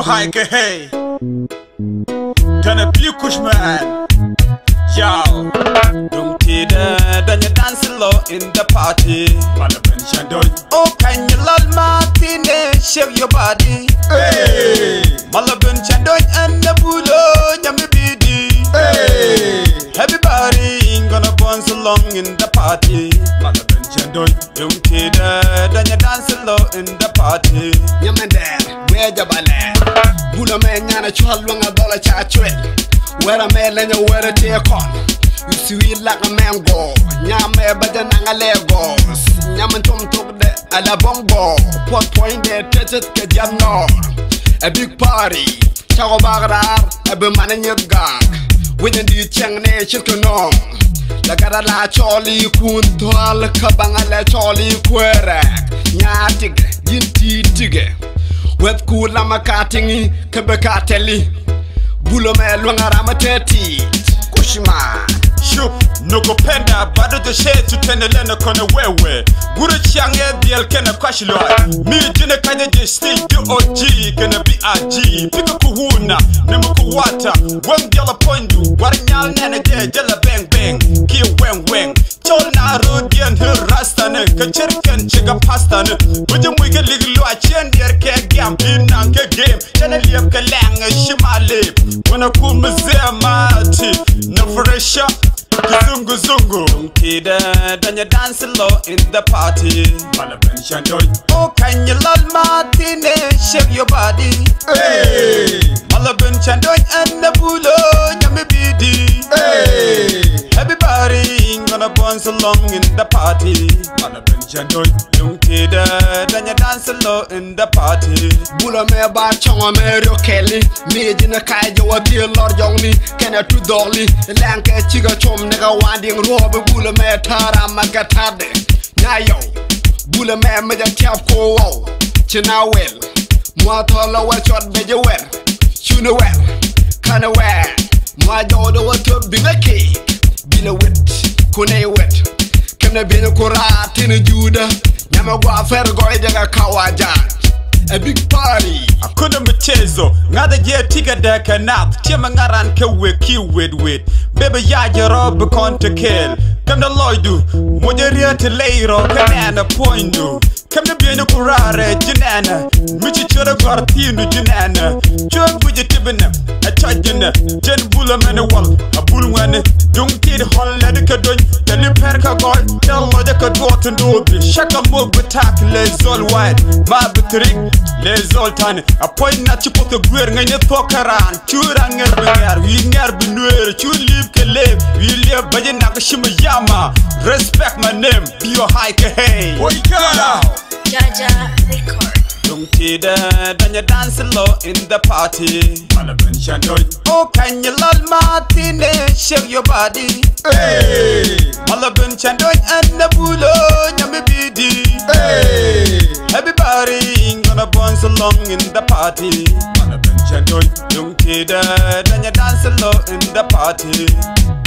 hike hey. Gonna be a kush man. Yo, don't tida, then you dance low in the party. Malaben Shandoy. Oh, can you love Martine? Shake your body. Hey, Malaben Shandoy and the Bulo, Yami Bidi. Hey, everybody gonna bounce along in the party. Malaben Shandoy. Don't tida, then you dance low in the party. Yamanda, where the ballet? Bulo man, yana chalwanga dollar chatwell. Where a man and you wear a tear con. You sweet like a mango. Nyame better than a Legos. Nyamantum took the Alabongo. What point they touched the Jamnor. A big party. Chow Bagrar, a beman in your gag. When you chang nation to know. La Garala Charlie Kuntual Kabangala Charlie Querak. Nyatig, Yinti Tige. With cool Lamacatingi, Kabakateli. Bulo me luangarama teti Kushima Shup, noko penda bado de shade to tenelena kona wewe Guru change biel kena kwashilo Mi jine kanya je stay OG Gonna be RG Pika kuhuna, nemu kuwata Weng jala pointu, warnyal nene je jala bang bang Kia weng weng Chol na rudian hill rasta ne Kachirikan chiga pasta ne Wujum wike liglo a chen dier ke gam Binang ke game Chana liep ke lang shima lip Wana kumizea mati Na fresha Kizungu zungu Kida danya dance low in the party Malaben Shandoy. Oh can you love Martine? Shake your body. Hey, Malaben Shandoy and the Bulo Yami Bidi. Hey, everybody gonna bounce along in the party. Malaben Shandoy. Young kida danya dance low in the party. Bulo me ba chonga me rokeli. Me jina kaya wa bi lor jongni. Kena tu dorli. Lanka chiga chom nigga wanding robe. Bulo me tara magatade. Nyayo. Bulo me ja tap ko wow. China well. Mwa tola wa chot beje well. Chuna well. Kana well. Mwa jodo wa to binga cake. Bina wet. Kune wet. Kena bina kura tina juda. Nyama gwa fer goy daga kawajan. A big party. Akuna mchezo ngada je tiga deka nap chema ngaran ke we ki wed. Bebe ya rob konta kill. Kam da loidu moja riente leiro kanana poindu. Kam da bienu kurare jinana michi chora kwartinu jinana. Chon buje tibena a chajina jen bula mene wal a bulwane dung tid holle de ka doñ de li perka goy tel lo de ka doten dobi shaka mo betak les zol wide ma betrik les zoltan a point na ci poto guer nga ne tokaran chura nger be ngar wi ngar be nuer chu lib ke leb wi leb baje nak shima yama respect my name be your high ke hey boy kala Jaja record. Don't tida danya dance low in the party. Malaben Shandoy. Oh can you love Martine? Shake your body. Hey, Malaben Shandoy and the Bulo Yami Bidi. Hey, everybody gonna bounce along in the party. Malaben Shandoy. Don't tida danya dance low in the party.